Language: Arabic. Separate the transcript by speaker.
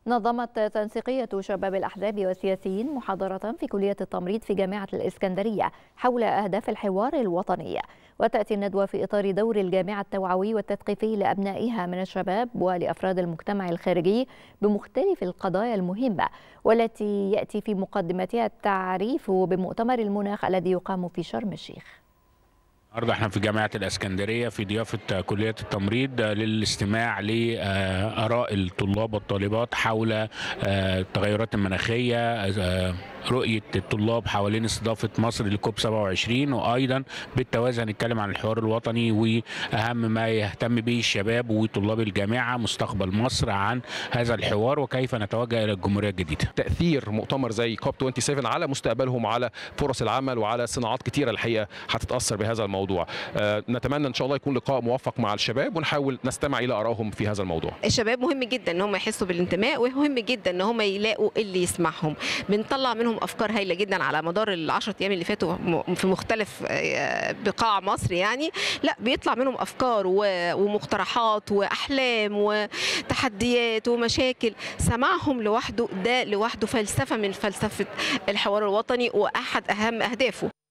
Speaker 1: نظمت تنسيقية شباب الأحزاب والسياسيين محاضرة في كلية التمريض في جامعة الإسكندرية حول أهداف الحوار الوطني. وتأتي الندوة في إطار دور الجامعة التوعوي والتثقيفي لأبنائها من الشباب ولأفراد المجتمع الخارجي بمختلف القضايا المهمة، والتي يأتي في مقدمتها التعريف بمؤتمر المناخ الذي يقام في شرم الشيخ.
Speaker 2: النهارده احنا في جامعة الإسكندرية في ضيافة كلية التمريض للاستماع لآراء الطلاب والطالبات حول التغيرات المناخية، رؤية الطلاب حوالين استضافة مصر لكوب 27، وأيضا بالتوازي هنتكلم عن الحوار الوطني وأهم ما يهتم به الشباب وطلاب الجامعة مستقبل مصر عن هذا الحوار وكيف نتوجه إلى الجمهورية الجديدة.
Speaker 3: تأثير مؤتمر زي كوب 27 على مستقبلهم وعلى فرص العمل وعلى صناعات كتيرة الحقيقة هتتأثر بهذا الموضوع. نتمنى إن شاء الله يكون لقاء موفق مع الشباب ونحاول نستمع إلى آرائهم في هذا الموضوع.
Speaker 4: الشباب مهم جدا إن هم يحسوا بالانتماء، ومهم جدا إن هم يلاقوا اللي يسمعهم. بنطلع منهم أفكار هايلة جدا على مدار ال10 أيام اللي فاتوا في مختلف بقاع مصر، يعني لا بيطلع منهم أفكار ومقترحات وأحلام وتحديات ومشاكل. سماعهم لوحده ده لوحده فلسفة من فلسفة الحوار الوطني وأحد أهم أهدافه.